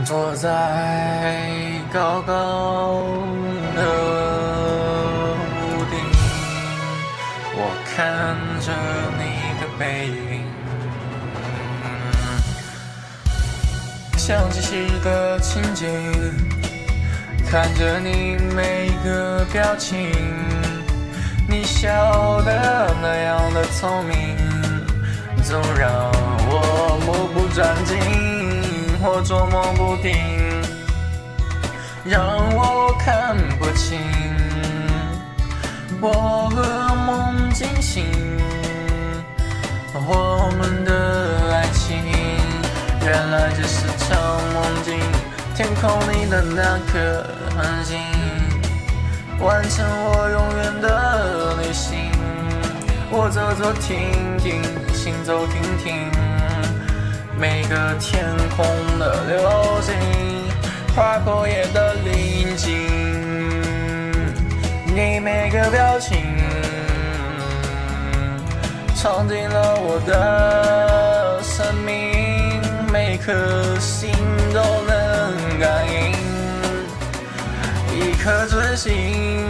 坐在高高的屋顶，我看着你的背影，像即时的情景，看着你每个表情，你笑得那样的聪明，总让我目不转睛，或捉摸不定，让我看不清我和梦惊醒，我们的爱情原来只是场梦境，天空里的那颗恒星完成我永远的旅行，我走走停停，行走停停，每个天空的流星划过夜的宁静，你每个表情闯进了我的生命，每颗心都能感应，一颗真心